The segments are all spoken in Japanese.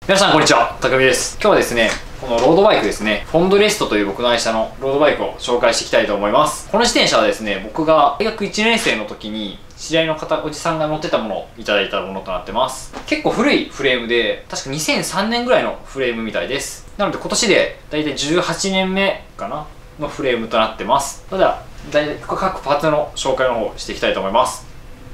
皆さんこんにちは、たくみです。今日はですね、このロードバイクですね、フォンドレストという僕の愛車のロードバイクを紹介していきたいと思います。この自転車はですね、僕が大学1年生の時に知り合いのおじさんが乗ってたものをいただいたものとなってます。結構古いフレームで、確か2003年ぐらいのフレームみたいです。なので今年で大体18年目かなのフレームとなってます。それでは大体各パーツの紹介の方をしていきたいと思います。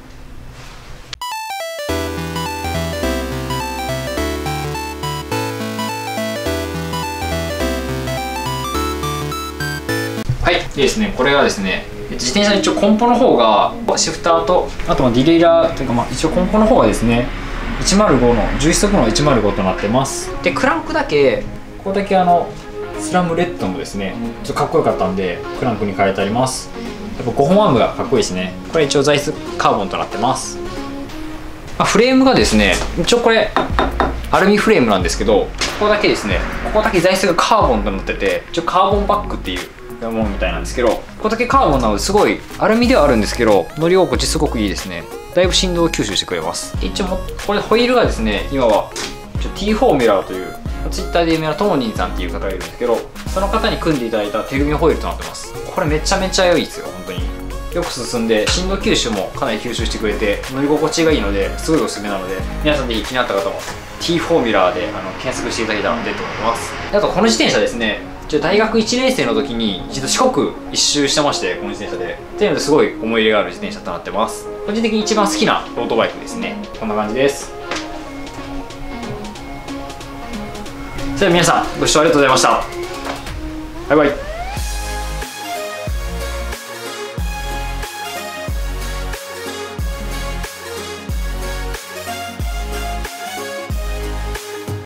はい、でですね、これがですね、自転車の一応コンポの方がシフターと、あとディレイラーというか、一応コンポの方がですね、105の11速の105となってます。でクランクだけここだけスラムレッドのですね、ちょっとかっこよかったんでクランクに変えてあります。やっぱ5本アームがかっこいいですね。これ一応材質カーボンとなってます。フレームがですね、一応これアルミフレームなんですけど、ここだけですね、ここだけ材質がカーボンとなってて、一応カーボンバッグっていうものみたいなんですけど、ここだけカーボンなのですごいアルミではあるんですけど、乗り心地すごくいいですね。だいぶ振動を吸収してくれます。一応これホイールがですね、今はT フォーミュラーというツイッターで有名なトモニンさんっていう方がいるんですけど、その方に組んでいただいた手組みホイールとなってます。これめちゃめちゃ良いですよ。本当によく進んで、振動吸収もかなり吸収してくれて乗り心地がいいので、すごいおすすめなので、皆さんぜひ気になった方も T フォーミュラーで検索していただけたらなと思います。あとこの自転車ですね、大学1年生の時に一度四国一周してまして、この自転車でっていうのですごい思い入れがある自転車となってます。個人的に一番好きなロードバイクですね。こんな感じです。それでは皆さんご視聴ありがとうございました。バイバイ。